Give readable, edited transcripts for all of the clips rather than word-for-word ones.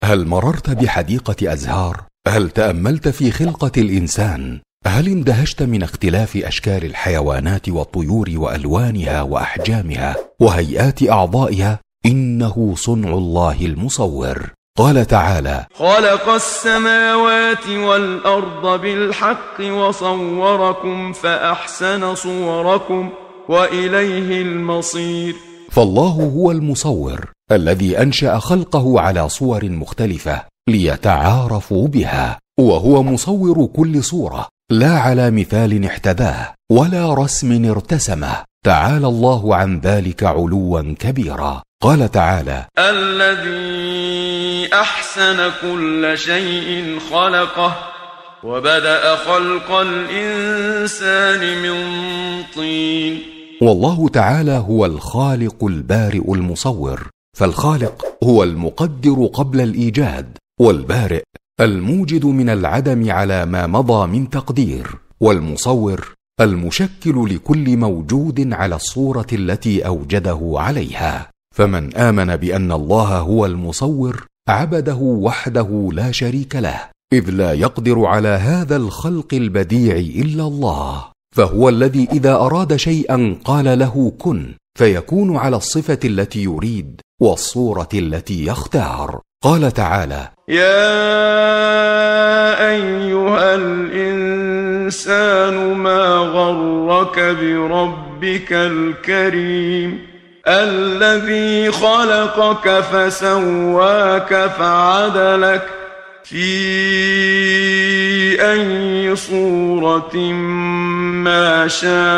هل مررت بحديقة أزهار؟ هل تأملت في خلقة الإنسان؟ هل اندهشت من اختلاف أشكال الحيوانات والطيور وألوانها وأحجامها وهيئات أعضائها؟ إنه صنع الله المصور. قال تعالى: خلق السماوات والأرض بالحق وصوركم فأحسن صوركم وإليه المصير. فالله هو المصور الذي أنشأ خلقه على صور مختلفة ليتعارفوا بها، وهو مصور كل صورة، لا على مثال احتذاه ولا رسم ارتسمه، تعالى الله عن ذلك علوا كبيرا. قال تعالى: الذي أحسن كل شيء خلقه وبدأ خلق الإنسان من طين. والله تعالى هو الخالق البارئ المصور، فالخالق هو المقدر قبل الإيجاد، والبارئ الموجد من العدم على ما مضى من تقدير، والمصور المشكل لكل موجود على الصورة التي أوجده عليها. فمن آمن بأن الله هو المصور عبده وحده لا شريك له، إذ لا يقدر على هذا الخلق البديع إلا الله، فهو الذي إذا أراد شيئا قال له كن فيكون على الصفة التي يريد والصورة التي يختار. قال تعالى: يا أيها الإنسان ما غرك بربك الكريم الذي خلقك فسواك فعدلك في أي صورة ما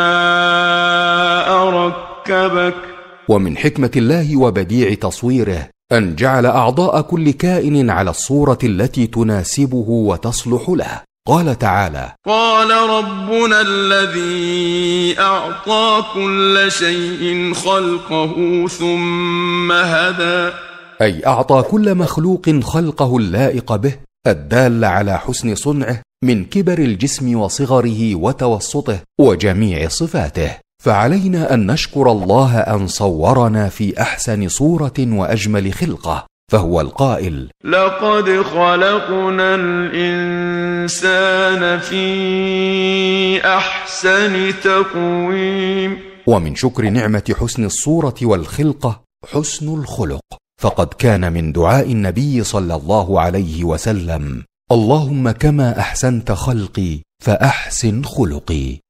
شاء ركبك. ومن حكمة الله وبديع تصويره أن جعل أعضاء كل كائن على الصورة التي تناسبه وتصلح له. قال تعالى: قال ربنا الذي أعطى كل شيء خلقه ثم هدى، أي أعطى كل مخلوق خلقه اللائق به الدال على حسن صنعه من كبر الجسم وصغره وتوسطه وجميع صفاته. فعلينا أن نشكر الله أن صورنا في أحسن صورة وأجمل خلقة، فهو القائل: لقد خلقنا الإنسان في أحسن تقويم. ومن شكر نعمة حسن الصورة والخلقة حسن الخلق، فقد كان من دعاء النبي صلى الله عليه وسلم: اللهم كما أحسنت خلقي فأحسن خلقي.